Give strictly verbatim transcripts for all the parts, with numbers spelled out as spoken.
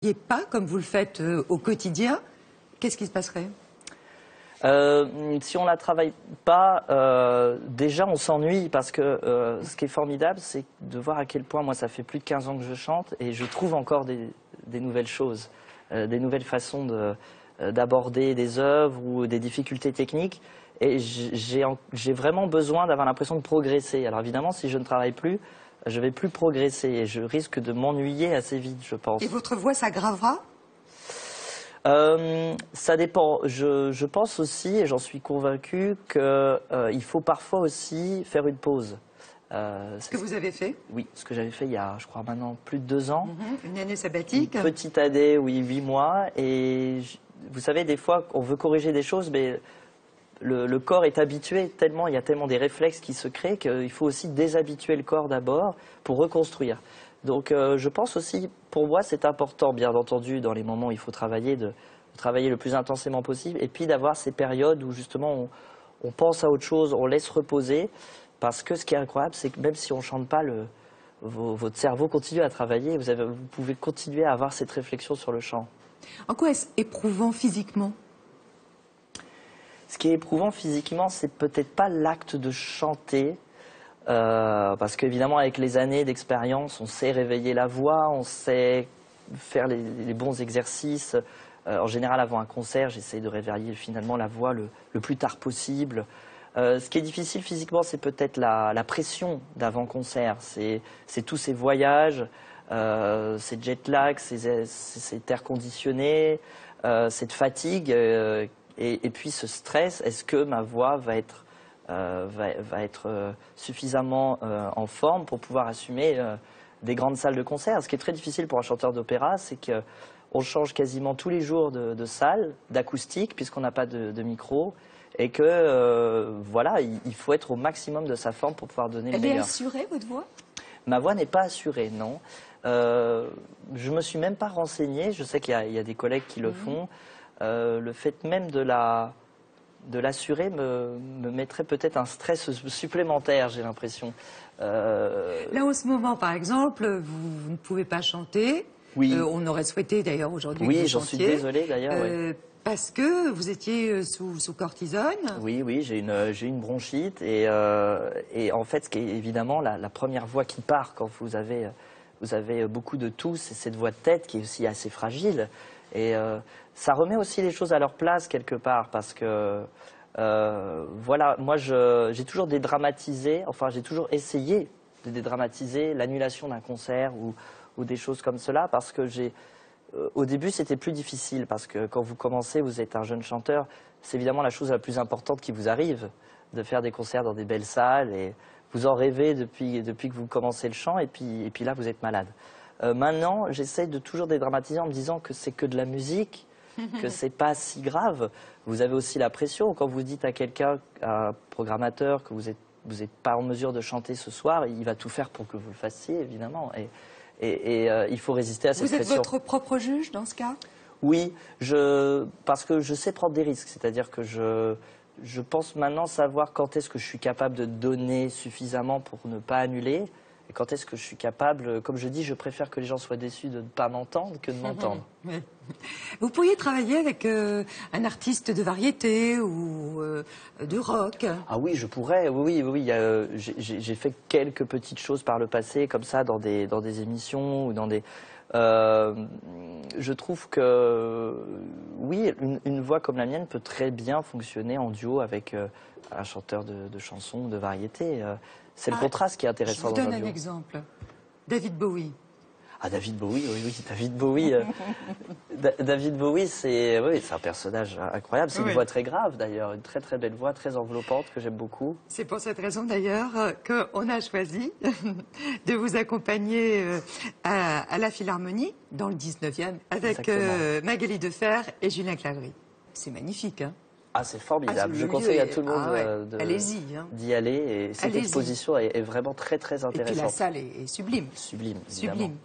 travailliez pas comme vous le faites euh, au quotidien, qu'est-ce qui se passerait? Euh, si on ne la travaille pas, euh, déjà on s'ennuie parce que euh, ce qui est formidable, c'est de voir à quel point, moi ça fait plus de quinze ans que je chante et je trouve encore des, des nouvelles choses, euh, des nouvelles façons de, euh, d'aborder des œuvres ou des difficultés techniques et j'ai, j'ai vraiment besoin d'avoir l'impression de progresser. Alors évidemment, si je ne travaille plus, je ne vais plus progresser et je risque de m'ennuyer assez vite, je pense. Et votre voix s'aggravera? Euh, ça dépend. Je, je pense aussi, et j'en suis convaincu, qu'il euh, faut parfois aussi faire une pause. Euh, ce que vous avez fait? Oui, ce que j'avais fait il y a, je crois maintenant, plus de deux ans. Mm-hmm. Une année sabbatique? Une petite année, oui, huit mois. Et je, vous savez, des fois, on veut corriger des choses, mais le, le corps est habitué tellement, il y a tellement des réflexes qui se créent qu'il faut aussi déshabituer le corps d'abord pour reconstruire. Donc euh, je pense aussi, pour moi, c'est important, bien entendu, dans les moments où il faut travailler, de, de travailler le plus intensément possible, et puis d'avoir ces périodes où justement on, on pense à autre chose, on laisse reposer, parce que ce qui est incroyable, c'est que même si on ne chante pas, le, vos, votre cerveau continue à travailler, vous, avez, vous pouvez continuer à avoir cette réflexion sur le chant. En quoi est-ce éprouvant physiquement? Ce qui est éprouvant physiquement, c'est peut-être pas l'acte de chanter, Euh, parce qu'évidemment, avec les années d'expérience, on sait réveiller la voix, on sait faire les, les bons exercices. Euh, en général, avant un concert, j'essaie de réveiller finalement la voix le, le plus tard possible. Euh, ce qui est difficile physiquement, c'est peut-être la, la pression d'avant-concert. C'est tous ces voyages, euh, ces jet lag, ces, cet air conditionné, euh, cette fatigue, euh, et, et puis ce stress. Est-ce que ma voix va être Euh, va, va être euh, suffisamment euh, en forme pour pouvoir assumer euh, des grandes salles de concert. Ce qui est très difficile pour un chanteur d'opéra, c'est qu'on change quasiment tous les jours de, de salle, d'acoustique, puisqu'on n'a pas de, de micro, et que euh, voilà, il, il faut être au maximum de sa forme pour pouvoir donner le meilleur. Elle est assurée, votre voix? Ma voix n'est pas assurée, non. Euh, je me suis même pas renseigné, je sais qu'il y, y a des collègues qui le mmh. font. Euh, le fait même de la... de l'assurer me, me mettrait peut-être un stress supplémentaire, j'ai l'impression. Euh... Là, en ce moment, par exemple, vous, vous ne pouvez pas chanter. Oui. Euh, on aurait souhaité, d'ailleurs, aujourd'hui oui, que vous j'en suis désolé, d'ailleurs. Euh, oui. Parce que vous étiez sous, sous cortisone. Oui, oui, j'ai une, j'ai une bronchite. Et, euh, et en fait, ce qui est évidemment la, la première voix qui part quand vous avez, vous avez beaucoup de toux, c'est cette voix de tête qui est aussi assez fragile. Et euh, ça remet aussi les choses à leur place quelque part parce que, euh, voilà, moi j'ai toujours dédramatisé, enfin j'ai toujours essayé de dédramatiser l'annulation d'un concert ou, ou des choses comme cela parce que j'ai, euh, au début c'était plus difficile parce que quand vous commencez, vous êtes un jeune chanteur, c'est évidemment la chose la plus importante qui vous arrive, de faire des concerts dans des belles salles et vous en rêvez depuis, depuis que vous commencez le chant et puis, et puis là vous êtes malade. Euh, maintenant, j'essaie de toujours dédramatiser en me disant que c'est que de la musique, que c'est pas si grave. Vous avez aussi la pression. Quand vous dites à quelqu'un, à un programmateur, que vous n'êtes vous êtes pas en mesure de chanter ce soir, il va tout faire pour que vous le fassiez, évidemment. Et, et, et euh, il faut résister à cette pression. Vous êtes votre propre juge dans ce cas? Oui, je, parce que je sais prendre des risques. C'est-à-dire que je, je pense maintenant savoir quand est-ce que je suis capable de donner suffisamment pour ne pas annuler. Et quand est-ce que je suis capable, comme je dis, je préfère que les gens soient déçus de ne pas m'entendre que de m'entendre. Vous pourriez travailler avec euh, un artiste de variété ou euh, de rock? Ah oui, je pourrais, oui, oui, oui. Euh, j'ai fait quelques petites choses par le passé, comme ça, dans des, dans des émissions ou dans des... Euh, je trouve que, oui, une, une voix comme la mienne peut très bien fonctionner en duo avec euh, un chanteur de, de chansons, de variété. Euh, C'est le ah, contraste qui est intéressant dans un duo. Je vous donne un exemple. David Bowie. Ah, David Bowie, oui, oui, David Bowie. Euh, da David Bowie, c'est oui, c'est un personnage incroyable. C'est oui. une voix très grave, d'ailleurs. Une très, très belle voix, très enveloppante, que j'aime beaucoup. C'est pour cette raison, d'ailleurs, qu'on a choisi de vous accompagner à, à la Philharmonie, dans le dix-neuvième, avec euh, Magali Defer et Julien Clerc. C'est magnifique, hein? Ah, c'est formidable. Ah, je conseille à tout le monde ah, ouais. euh, d'y hein. aller. Et cette exposition est, est vraiment très, très intéressante. Et puis la salle est, est sublime. Sublime, évidemment. Sublime.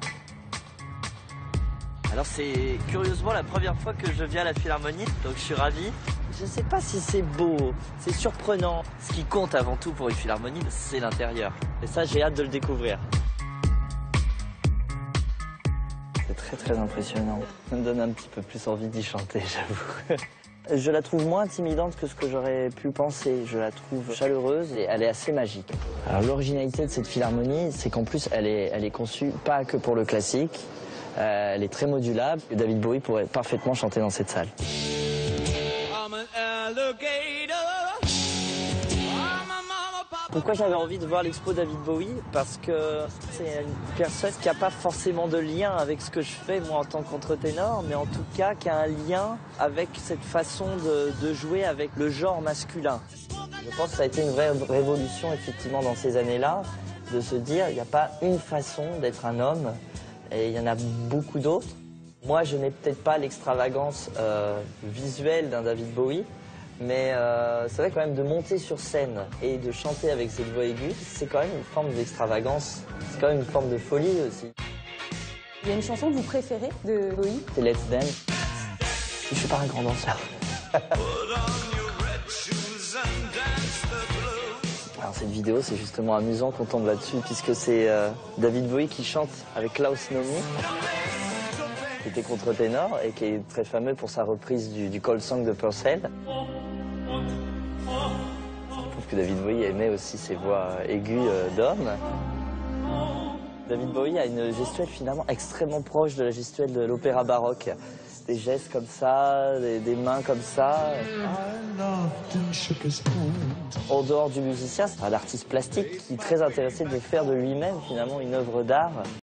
Alors, c'est curieusement la première fois que je viens à la Philharmonie, donc je suis ravi. Je ne sais pas si c'est beau, c'est surprenant. Ce qui compte avant tout pour une Philharmonie, c'est l'intérieur. Et ça, j'ai hâte de le découvrir. C'est très très très impressionnant. Ça me donne un petit peu plus envie d'y chanter, j'avoue. Je la trouve moins intimidante que ce que j'aurais pu penser. Je la trouve chaleureuse et elle est assez magique. Alors l'originalité de cette philharmonie, c'est qu'en plus elle est, elle est conçue pas que pour le classique. Euh, elle est très modulable. Et David Bowie pourrait parfaitement chanter dans cette salle. Pourquoi j'avais envie de voir l'expo David Bowie? Parce que c'est une personne qui n'a pas forcément de lien avec ce que je fais moi en tant que contre-ténor, mais en tout cas qui a un lien avec cette façon de, de jouer avec le genre masculin. Je pense que ça a été une vraie révolution effectivement dans ces années-là, de se dire il n'y a pas une façon d'être un homme et il y en a beaucoup d'autres. Moi je n'ai peut-être pas l'extravagance euh, visuelle d'un David Bowie, mais euh, c'est vrai quand même de monter sur scène et de chanter avec cette voix aiguë, c'est quand même une forme d'extravagance, c'est quand même une forme de folie aussi. Il y a une chanson que vous préférez de Bowie? C'est Let's Dance. Je suis pas un grand danseur. Alors cette vidéo, c'est justement amusant qu'on tombe là-dessus, puisque c'est euh, David Bowie qui chante avec Klaus Nomi, qui était contre-ténor et qui est très fameux pour sa reprise du, du Cold Song de Purcell. Je trouve que David Bowie aimait aussi ses voix aiguës euh, d'homme. David Bowie a une gestuelle finalement extrêmement proche de la gestuelle de l'opéra baroque. Des gestes comme ça, des, des mains comme ça. En dehors du musicien, c'est un artiste plastique qui est très intéressé de faire de lui-même finalement une œuvre d'art.